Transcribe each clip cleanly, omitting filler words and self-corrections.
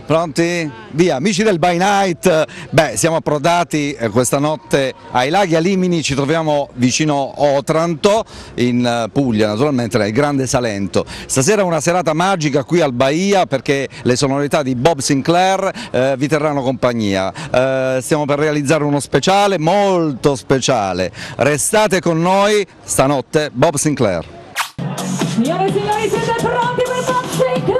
Pronti? Via, amici del By Night, siamo approdati questa notte ai laghi Alimini, ci troviamo vicino Otranto, in Puglia naturalmente, nel Grande Salento. Stasera è una serata magica qui al Bahia perché le sonorità di Bob Sinclair vi terranno compagnia. Stiamo per realizzare uno speciale, molto speciale. Restate con noi, stanotte Bob Sinclair. Signore e signori, siete pronti per Bob Sinclair?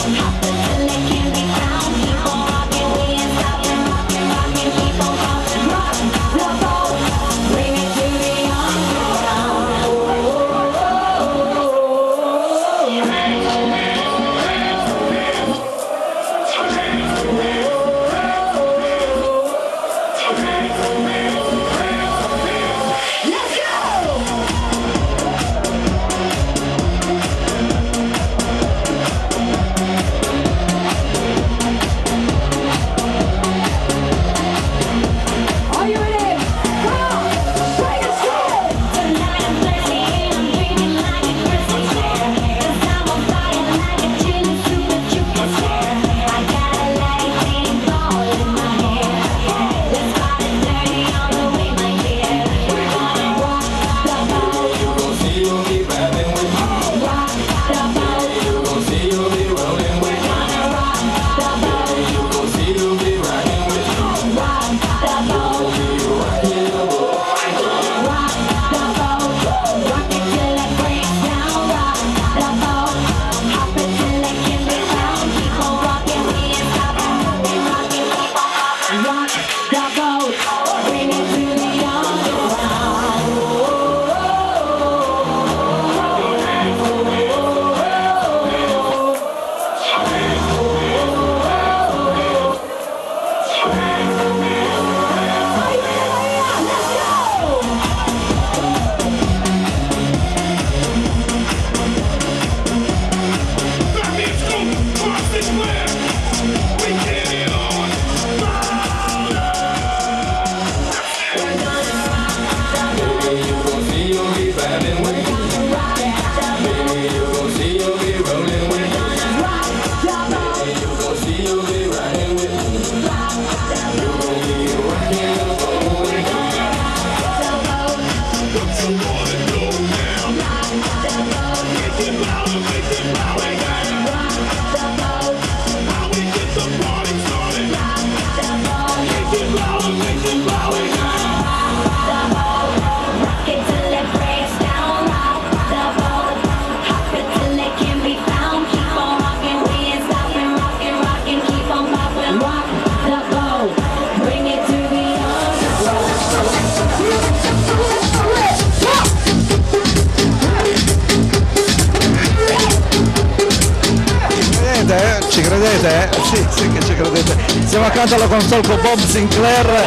Ci credete? Sì, che ci credete. Siamo accanto alla console con Bob Sinclair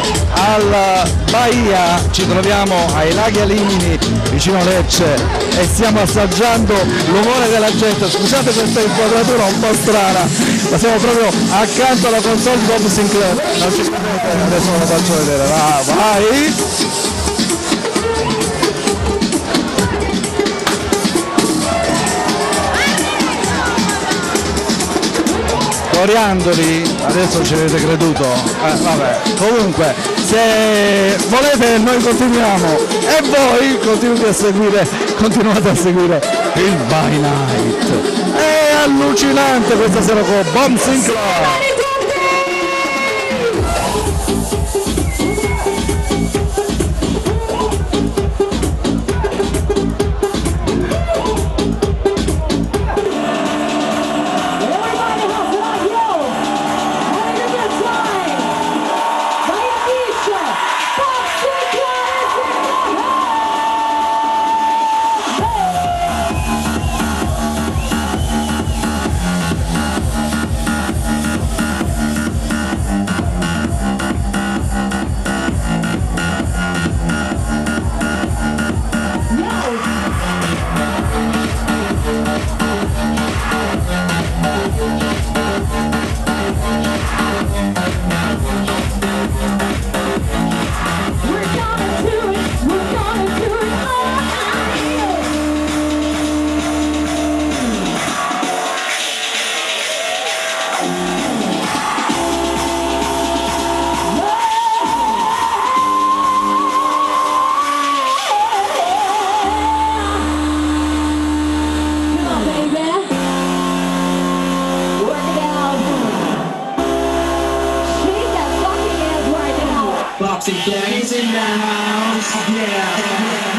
al Bahia, ci troviamo ai Laghi Alimini vicino Lecce e stiamo assaggiando l'umore della gente. Scusate questa inquadratura un po' strana, ma siamo proprio accanto alla console Bob Sinclair. Non ci credete? Adesso ve lo faccio vedere, vai! Coriandoli, adesso ci avete creduto, vabbè, comunque se volete noi continuiamo e voi continuate a seguire il By Night. È allucinante questa sera con Bob Sinclair. Bob Sinclair is in the house, yeah.